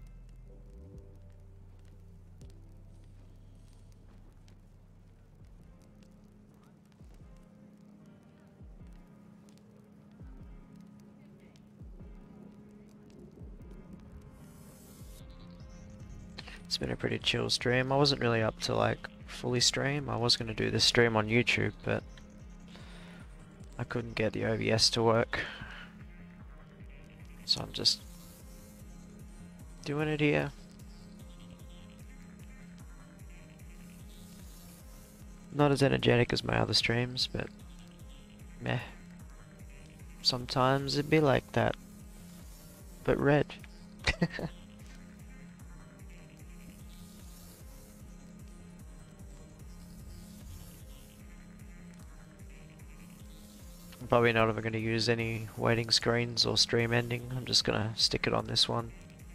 It's been a pretty chill stream. I wasn't really up to like fully stream. I was going to do this stream on YouTube, but I couldn't get the O B S to work. So I'm just doing it here. Not as energetic as my other streams, but meh. Sometimes it'd be like that. But red. I'm probably not ever going to use any waiting screens or stream ending. I'm just going to stick it on this one.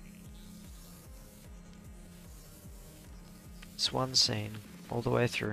It's one scene, all the way through.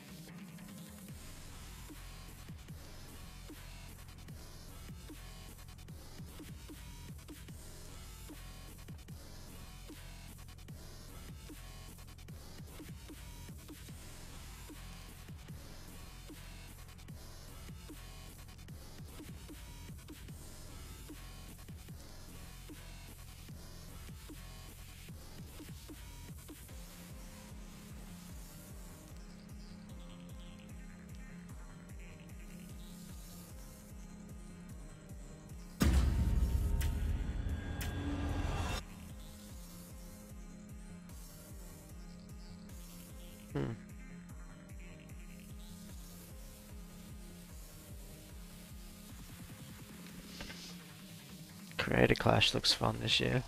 Hmm. Creator Clash looks fun this year.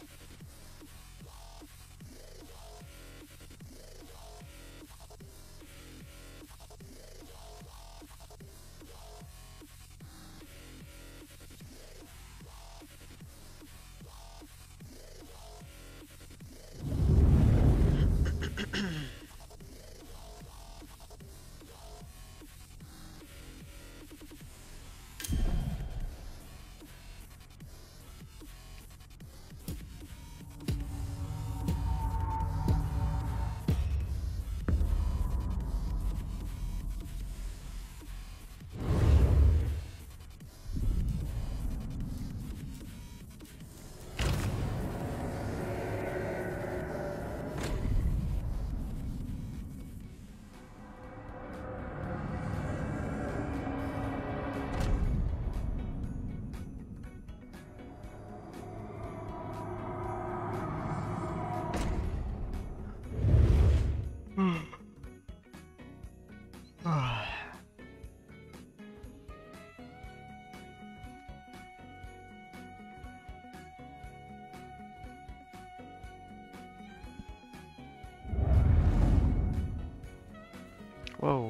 Whoa.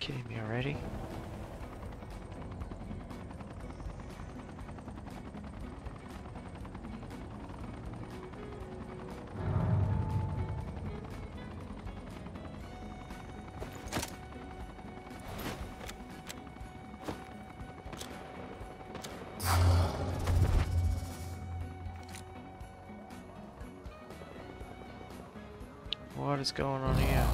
Kidding me already? What is going on here?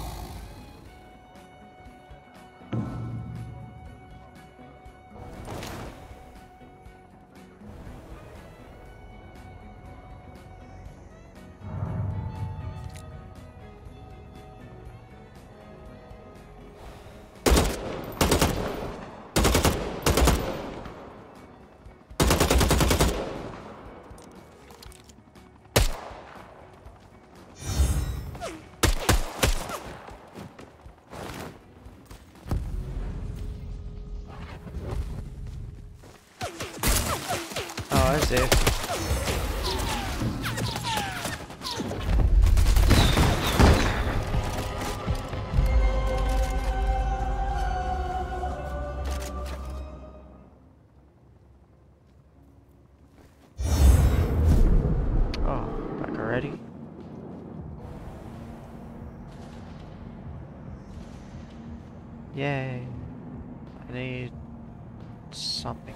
Oh, I see. Oh, back already? Yay. I need something.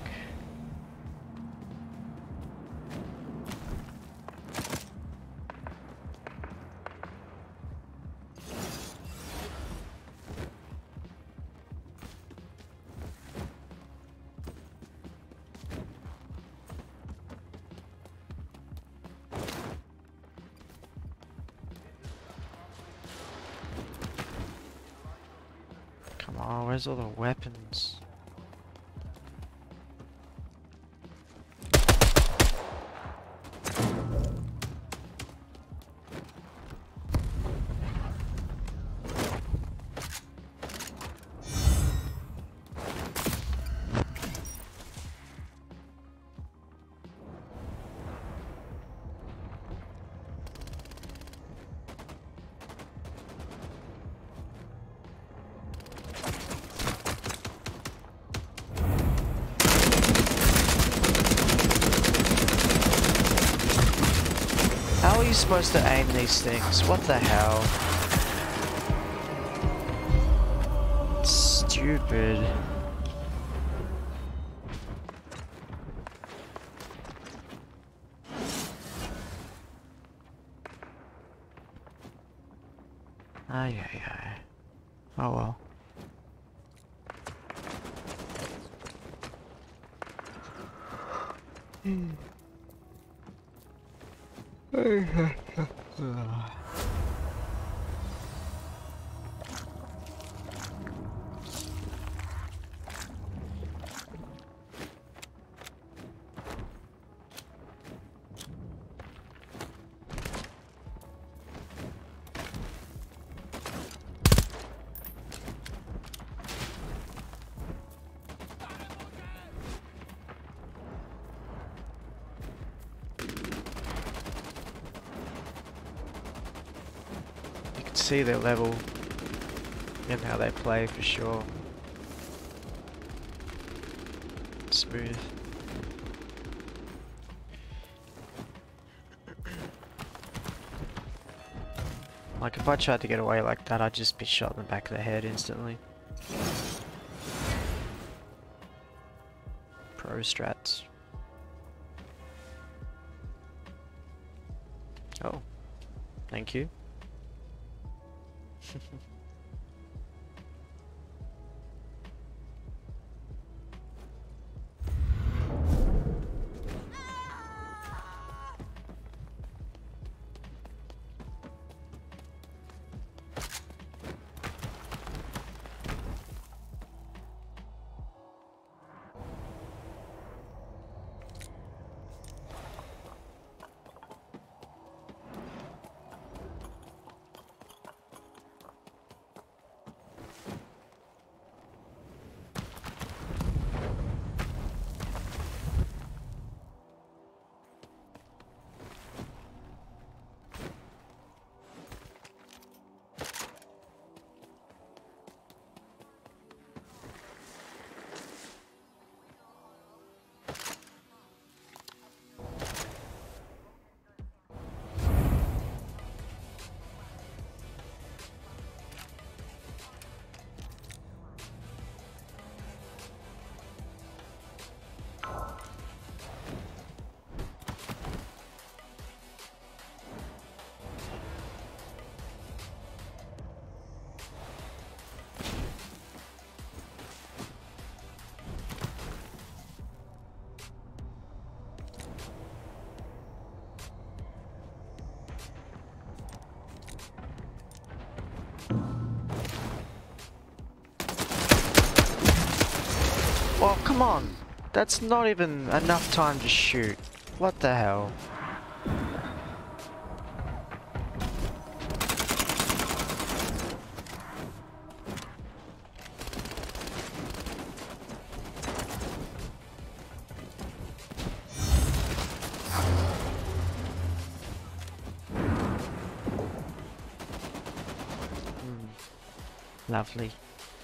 Come on, where's all the weapons? How are you supposed to aim these things? What the hell? Stupid. Ay ay ay. Oh well. Hmm. See their level and how they play for sure. Smooth. Like if I tried to get away like that, I'd just be shot in the back of the head instantly. Pro strats. Oh, thank you. Well, come on. That's not even enough time to shoot. What the hell? Hmm. Lovely.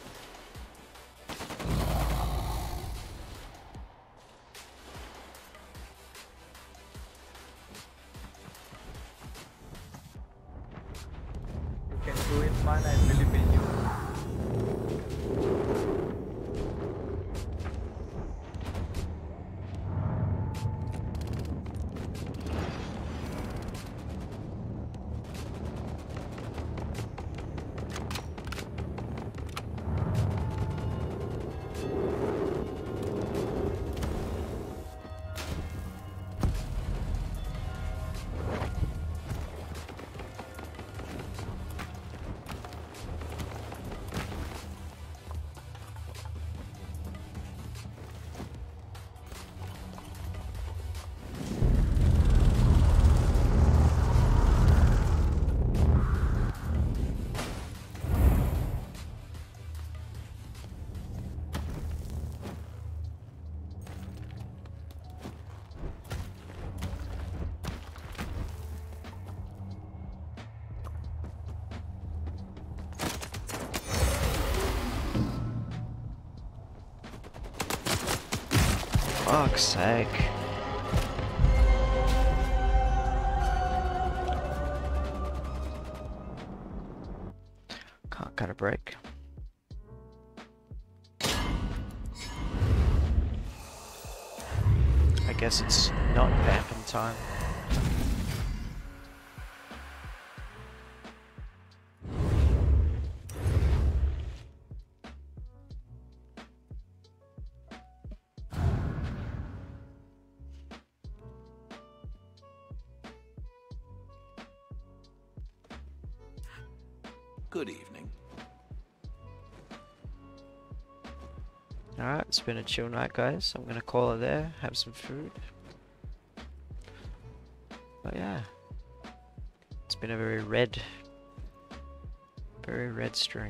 You can do it, man. I believe in you. Fuck's sake. Can't cut a break. I guess it's not vamping time. Good evening. Alright, it's been a chill night, guys. I'm gonna call it there, have some food. But yeah, it's been a very red, very red stream.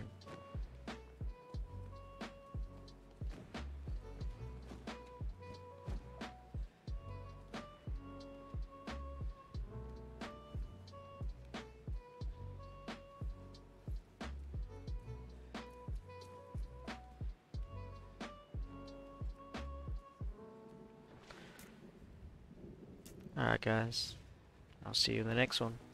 Alright guys, I'll see you in the next one.